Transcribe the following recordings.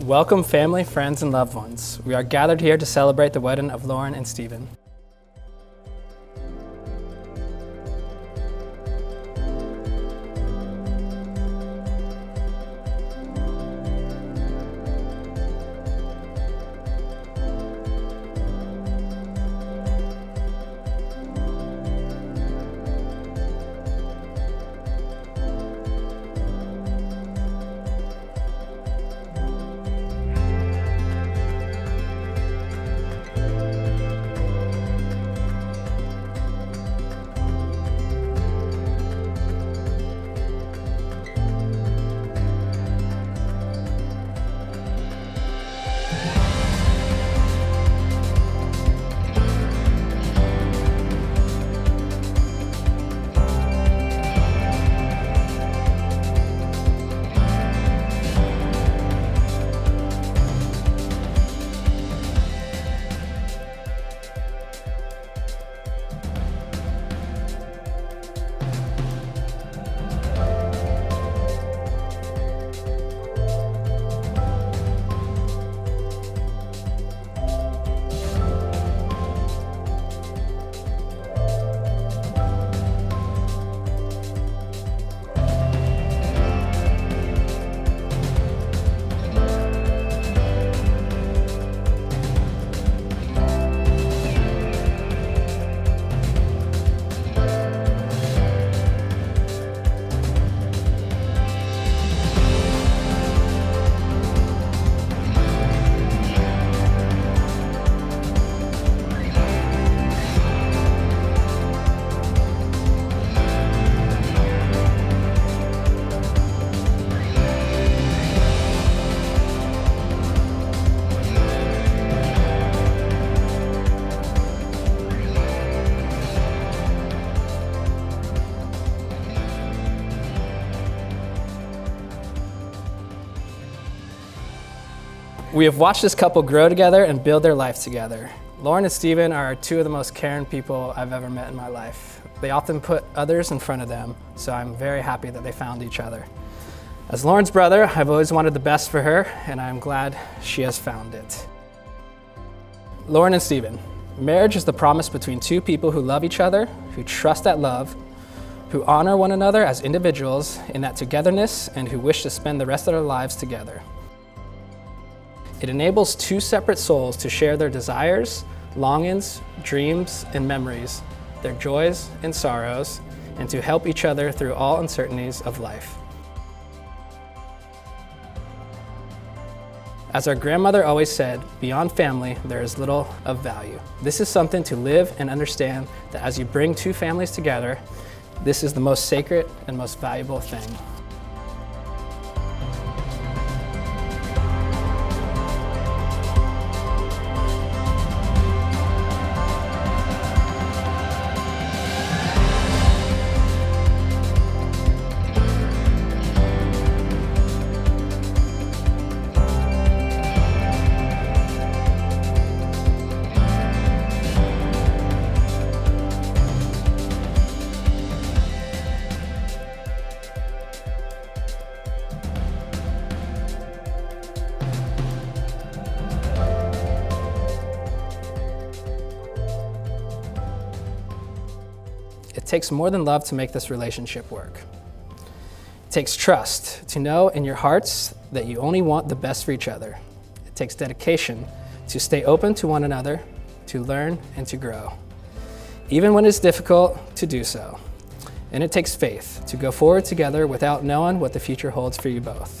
Welcome family, friends, and loved ones. We are gathered here to celebrate the wedding of Lauren and Stephen. We have watched this couple grow together and build their life together. Lauren and Stephen are two of the most caring people I've ever met in my life. They often put others in front of them, so I'm very happy that they found each other. As Lauren's brother, I've always wanted the best for her, and I'm glad she has found it. Lauren and Stephen, marriage is the promise between two people who love each other, who trust that love, who honor one another as individuals in that togetherness, and who wish to spend the rest of their lives together. It enables two separate souls to share their desires, longings, dreams, and memories, their joys and sorrows, and to help each other through all uncertainties of life. As our grandmother always said, beyond family, there is little of value. This is something to live and understand that as you bring two families together, this is the most sacred and most valuable thing. It takes more than love to make this relationship work. It takes trust to know in your hearts that you only want the best for each other. It takes dedication to stay open to one another, to learn and to grow, even when it's difficult to do so. And it takes faith to go forward together without knowing what the future holds for you both.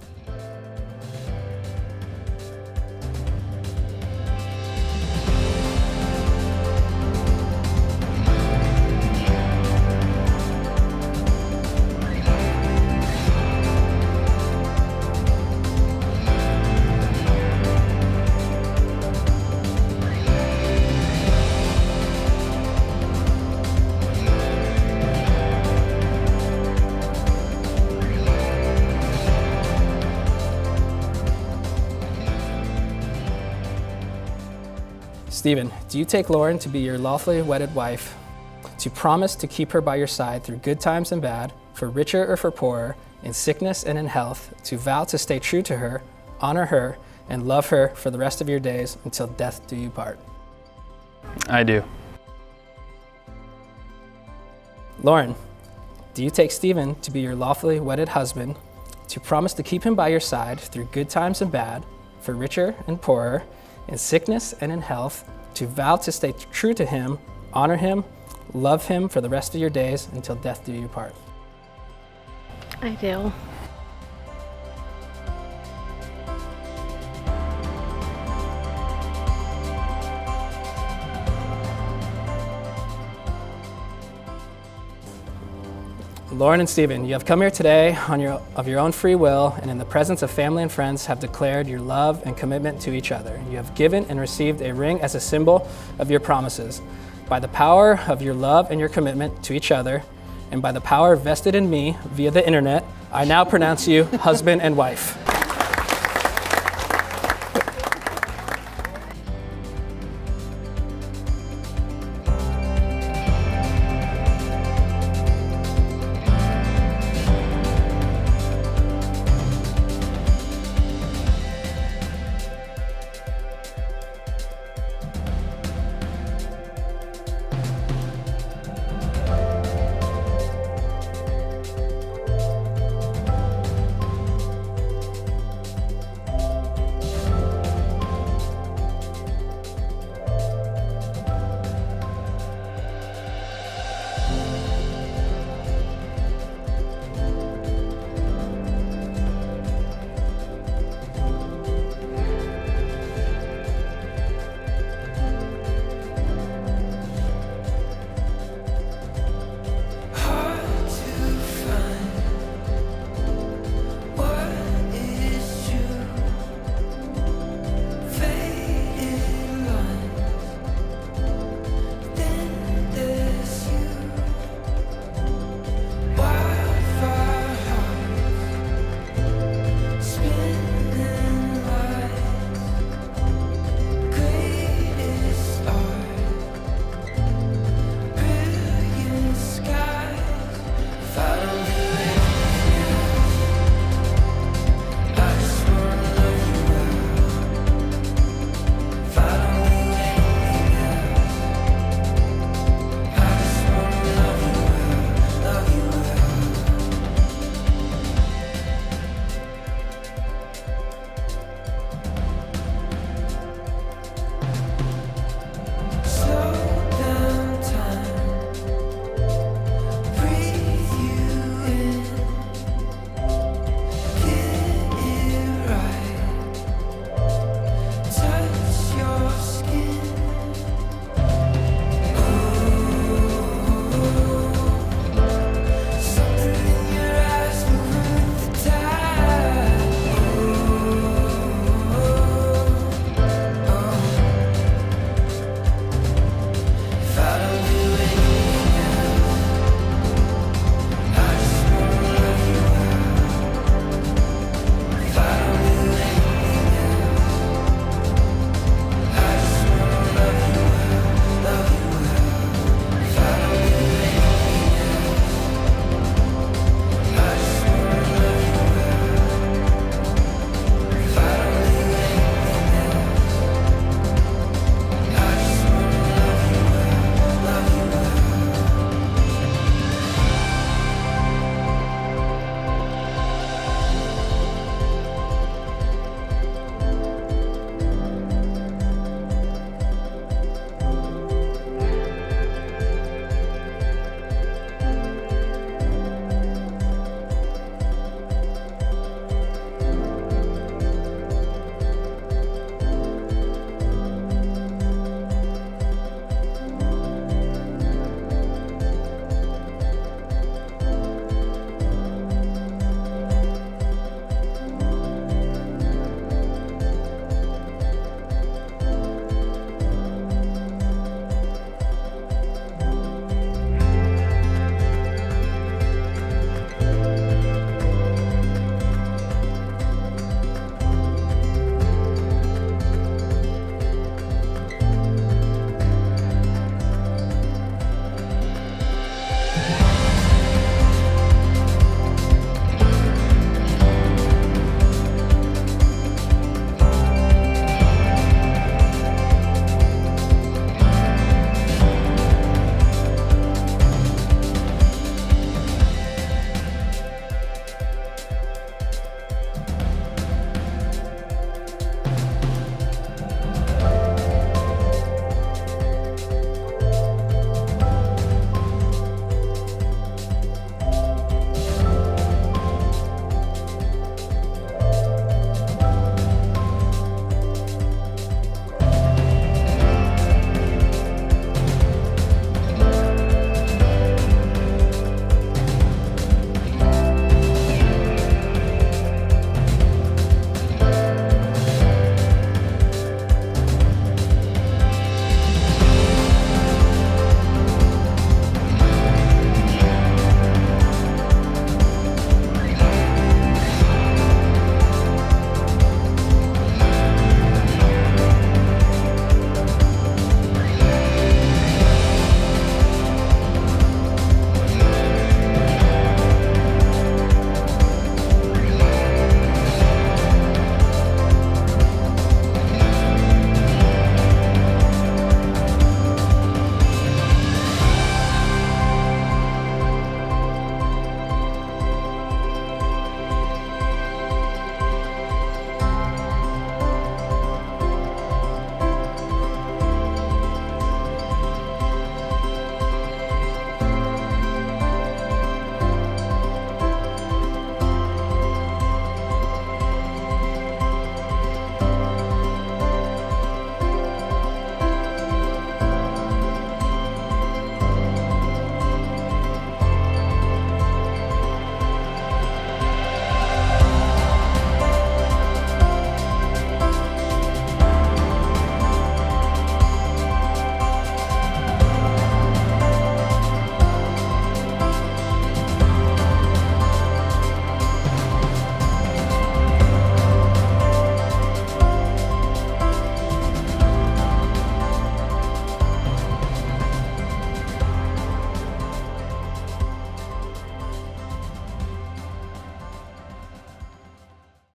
Stephen, do you take Lauren to be your lawfully wedded wife, to promise to keep her by your side through good times and bad, for richer or for poorer, in sickness and in health, to vow to stay true to her, honor her, and love her for the rest of your days until death do you part? I do. Lauren, do you take Stephen to be your lawfully wedded husband, to promise to keep him by your side through good times and bad, for richer and poorer, in sickness and in health, to vow to stay true to him, honor him, love him for the rest of your days until death do you part? I do. Lauren and Stephen, you have come here today of your own free will and in the presence of family and friends have declared your love and commitment to each other. You have given and received a ring as a symbol of your promises. By the power of your love and your commitment to each other, and by the power vested in me via the internet, I now pronounce you husband and wife.